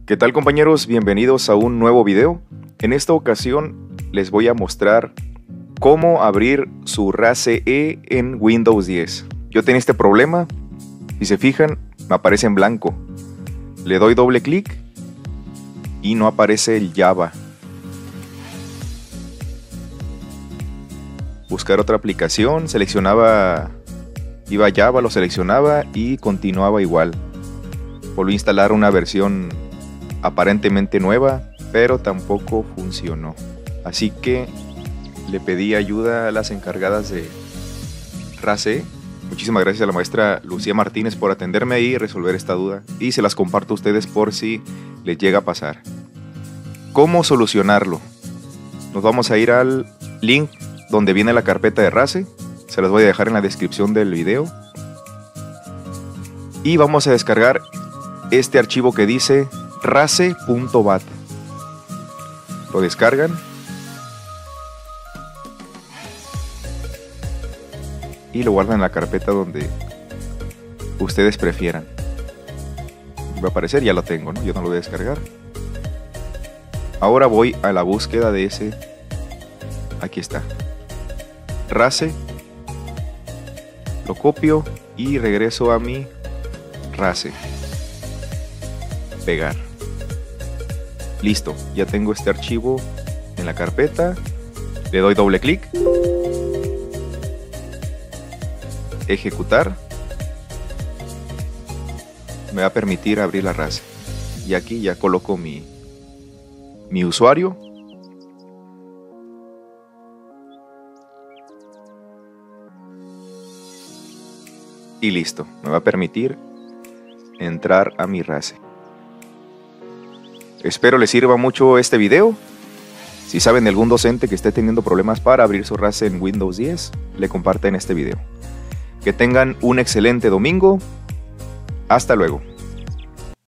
¿Qué tal, compañeros? Bienvenidos a un nuevo video. En esta ocasión les voy a mostrar cómo abrir su RACE en Windows 10. Yo tenía este problema, si se fijan me aparece en blanco. Le doy doble clic y no aparece el Java. Buscar otra aplicación, iba a Java, lo seleccionaba y continuaba igual. Volví a instalar una versión aparentemente nueva, pero tampoco funcionó. Así que le pedí ayuda a las encargadas de RACE. Muchísimas gracias a la maestra Lucía Martínez por atenderme y resolver esta duda. Y se las comparto a ustedes por si les llega a pasar. ¿Cómo solucionarlo? Nos vamos a ir al link donde viene la carpeta de RACE. Se las voy a dejar en la descripción del video. Y vamos a descargar este archivo que dice race.bat. Lo descargan. Y lo guardan en la carpeta donde ustedes prefieran. Va a aparecer, ya lo tengo, ¿no? Yo no lo voy a descargar. Ahora voy a la búsqueda de ese. Aquí está. RACE. Lo copio y regreso a mi RACE. Pegar. Listo, ya tengo este archivo en la carpeta. Le doy doble clic. Ejecutar. Me va a permitir abrir la RACE. Y aquí ya coloco mi usuario. Y listo, me va a permitir entrar a mi RACE. Espero les sirva mucho este video. Si saben de algún docente que esté teniendo problemas para abrir su RACE en Windows 10, le comparten este video. Que tengan un excelente domingo. Hasta luego.